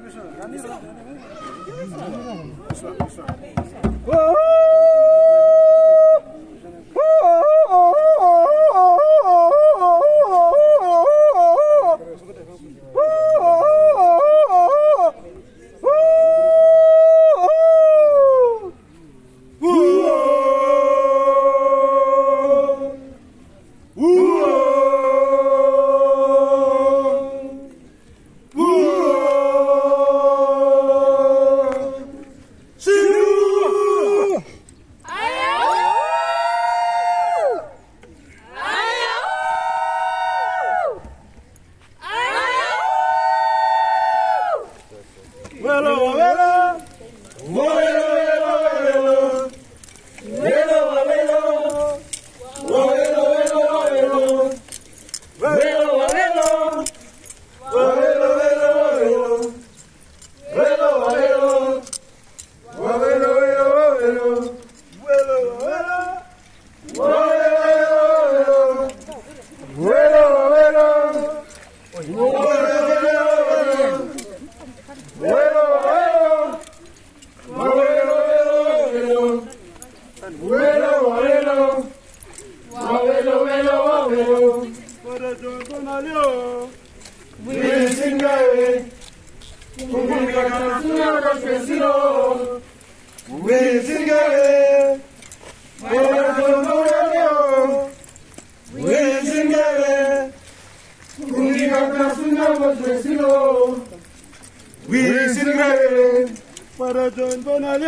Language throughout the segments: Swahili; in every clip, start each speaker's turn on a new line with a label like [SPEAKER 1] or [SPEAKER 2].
[SPEAKER 1] Fr John Bonal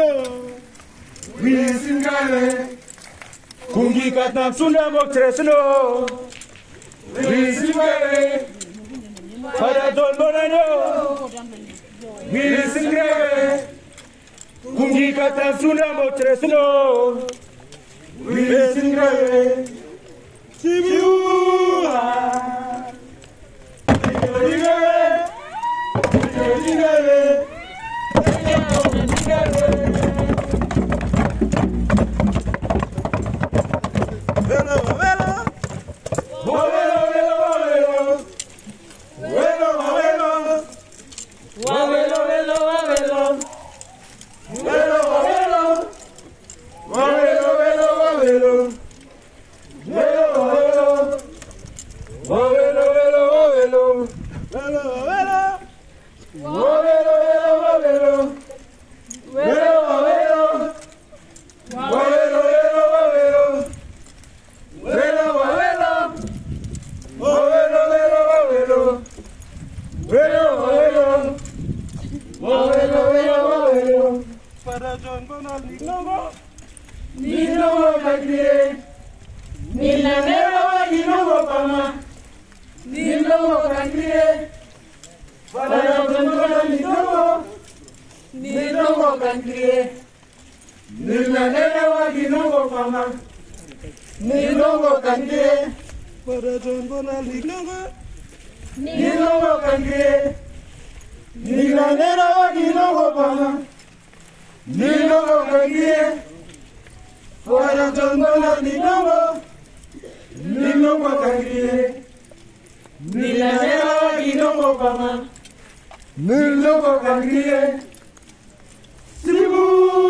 [SPEAKER 1] Kumgi Bosconians Fr John Bonal Kumgi Bosconians Simbu Fr John Bonal Ninogo Kagire Nilanero Ninogo Pama Ninogo Kagire Fr John Bonal Ninogo Kagire Nilanero Ninogo Pama Ninogo Kagire Fr John Bonal Ninogo Kagire Nilanero Ninogo Pama Ninogo Kagire Fr John Bonal Ninogo Kagire Nilanero Ninogo Pama Ninogo Kagire Simbu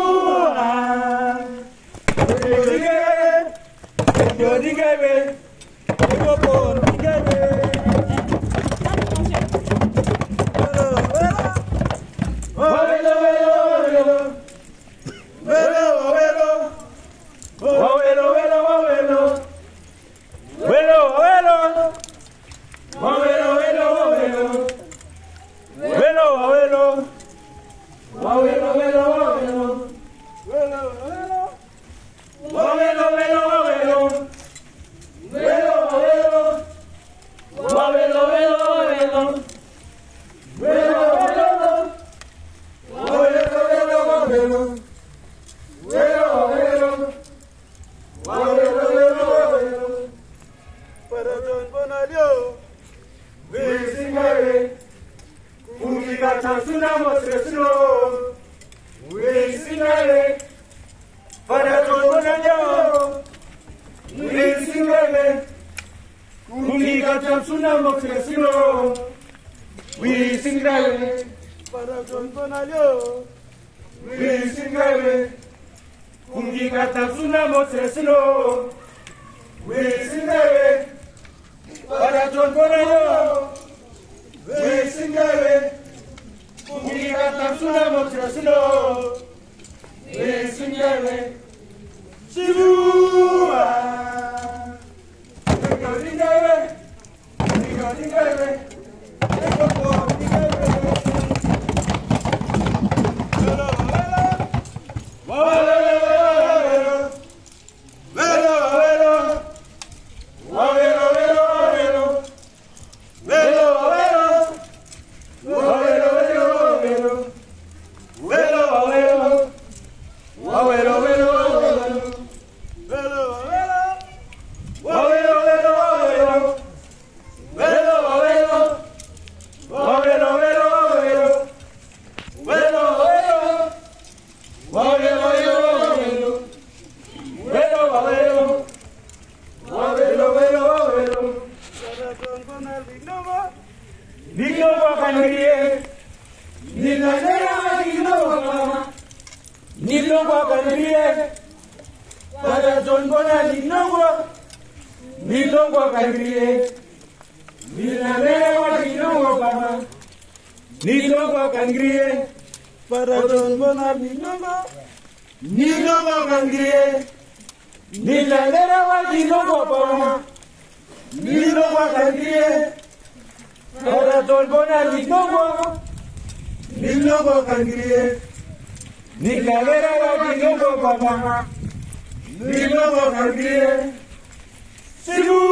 [SPEAKER 1] Jodigebe Jodigebe Fr John Bonal Foundation. Kumgi katasuna motresino. Wesingawe. Fr John Bonal Wesingawe. Kumgi katasuna motresino. Wesingawe. Simbu. Fr John Bonal Nilongwa kangriye Nilalera Nilongwa kama Nilongwa kangriye Fr John Bonal Nilongwa kangriye Nilalera Nilongwa kama Nilongwa kangriye Fr John Bonal Nilongwa kangriye Nilalera Nilongwa kama Nilongwa kangriye Simbu.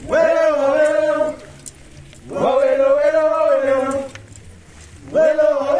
[SPEAKER 1] Well,